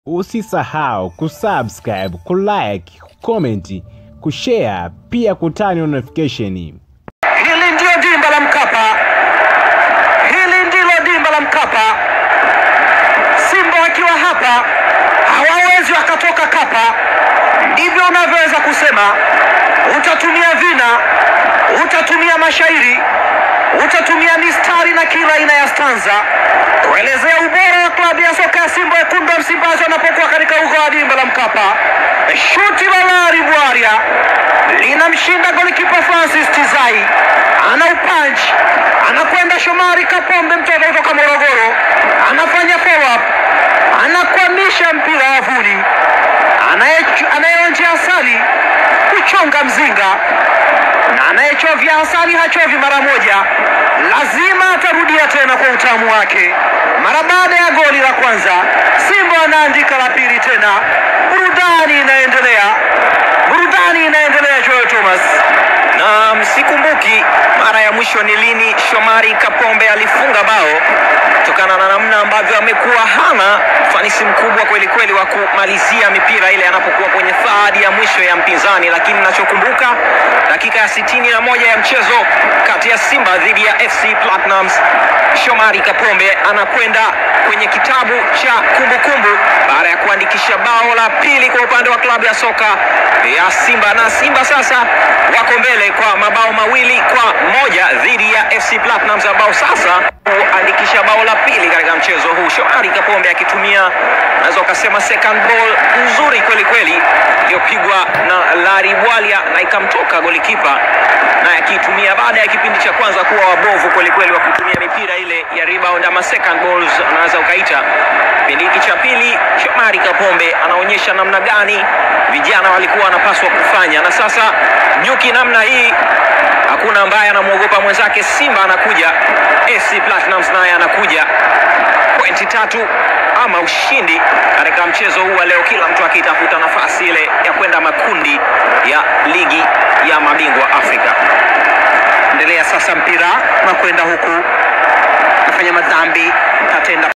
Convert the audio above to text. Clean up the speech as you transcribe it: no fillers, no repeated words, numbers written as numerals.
Usisahau kusubscribe, kulike, kucomment, kushare, pia kutani notification. Hili ndio dimba la Mkapa. Hili ndilo dimba la Mkapa. Simba wakiwa hapa hawawezi wakatoka Kapa. Ndivyo unavyoweza kusema. Utatumia vina, utatumia mashairi, utatumia mistari na kila aina ya stanza kuelezea ubora wa klabu ya soka ya Simba Wekundu wa Msimbazi wanapokuwa katika uga wa dimba la Mkapa. Shuti la Lari Bwaria linamshinda golikipa Francis Tizai. Ana upunch, anakwenda Shomari Kapombe mtoto kutoka Morogoro, anafanya follow up, anakwamisha mpira wavuni, anayeonja asali kuchonga mzinga, na anayechovya asali hachovi mara moja, lazima atarudia tena kwa utamu wake. Mara baada ya goli la kwanza, Simba anaandika la pili tena. Burudani inaendelea. Burudani inaendelea, Joel Thomas. Na msikumbuki mara ya mwisho ni lini Shomari Kapombe alifunga bao, kutokana na namna ambavyo amekuwa hana ufanisi mkubwa kweli kweli wa kumalizia mipira ile anapokuwa kwenye third ya mwisho ya mpinzani. Lakini ninachokumbuka dakika ya 61 ya mchezo kati ya Simba dhidi ya FC Platinums, Shomari Kapombe anakwenda kwenye kitabu cha kumbukumbu baada ya kuandikisha bao la pili kwa upande wa klabu ya soka ya Simba, na Simba sasa wako mbele kwa mabao 2-1 dhidi ya FC Platinums, ambao sasa kuandikisha bao la pili katika mchezo huu. Shomari Kapombe akitumia, naweza kusema, second ball nzuri kweli kweli iliyopigwa na Lari Bwalia na ikamtoka golikipa, na akitumia baada ya kipindi cha kwanza kuwa wabovu kweli kweli wa kutumia mipira ile ya rebound ama second balls anaweza ukaita. Kipindi cha pili Shomari Kapombe anaonyesha namna gani vijana walikuwa wanapaswa kufanya, na sasa nyuki namna hii hakuna ambaye anamuogopa mwenzake. Simba anakuja, FC Platinums naye anakuja. Pointi 3 ama ushindi katika mchezo huu wa leo, kila mtu akitafuta nafasi ile ya kwenda makundi ya ligi ya mabingwa Afrika. Endelea sasa mpira na kwenda huku, nafanya madhambi, tatenda